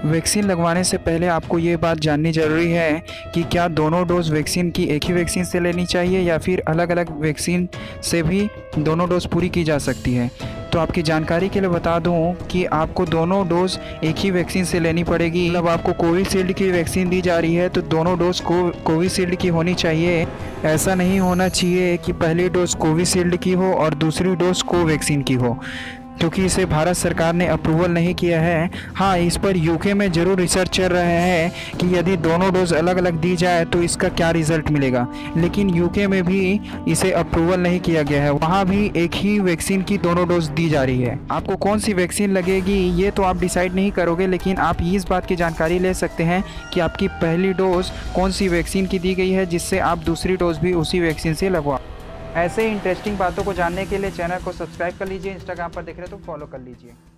Vaccine लगवाने से पहले आपको ये बात जाननी ज़रूरी है कि क्या दोनों डोज़ वैक्सीन की एक ही वैक्सीन से लेनी चाहिए या फिर अलग अलग वैक्सीन से भी दोनों डोज़ पूरी की जा सकती है। तो आपकी जानकारी के लिए बता दूं कि आपको दोनों डोज़ एक ही वैक्सीन से लेनी पड़ेगी। मतलब आपको कोविशील्ड की वैक्सीन दी जा रही है तो दोनों डोज़ कोविशील्ड की होनी चाहिए। ऐसा नहीं होना चाहिए कि पहली डोज़ कोविशील्ड की हो और दूसरी डोज़ कोवैक्सीन की हो, क्योंकि इसे भारत सरकार ने अप्रूवल नहीं किया है। हाँ, इस पर यूके में ज़रूर रिसर्च चल रहा है कि यदि दोनों डोज़ अलग अलग दी जाए तो इसका क्या रिज़ल्ट मिलेगा, लेकिन यूके में भी इसे अप्रूवल नहीं किया गया है। वहाँ भी एक ही वैक्सीन की दोनों डोज़ दी जा रही है। आपको कौन सी वैक्सीन लगेगी ये तो आप डिसाइड नहीं करोगे, लेकिन आप इस बात की जानकारी ले सकते हैं कि आपकी पहली डोज़ कौन सी वैक्सीन की दी गई है, जिससे आप दूसरी डोज़ भी उसी वैक्सीन से लगवा। ऐसे इंटरेस्टिंग बातों को जानने के लिए चैनल को सब्सक्राइब कर लीजिए। इंस्टाग्राम पर देख रहे हो तो फॉलो कर लीजिए।